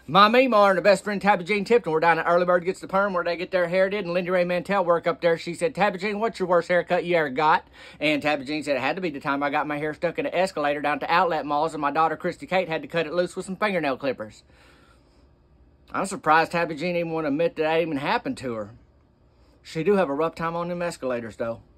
My Meemaw and her best friend Tabby Jean Tipton were down at Early Bird Gets the Perm where they get their hair did, and Lindy Ray Mantell work up there. She said, Tabby Jean, what's your worst haircut you ever got? And Tabby Jean said, it had to be the time I got my hair stuck in an escalator down to Outlet Malls, and my daughter Christy Kate had to cut it loose with some fingernail clippers. I'm surprised Tabby Jean even want to admit that even happened to her. She do have a rough time on them escalators, though.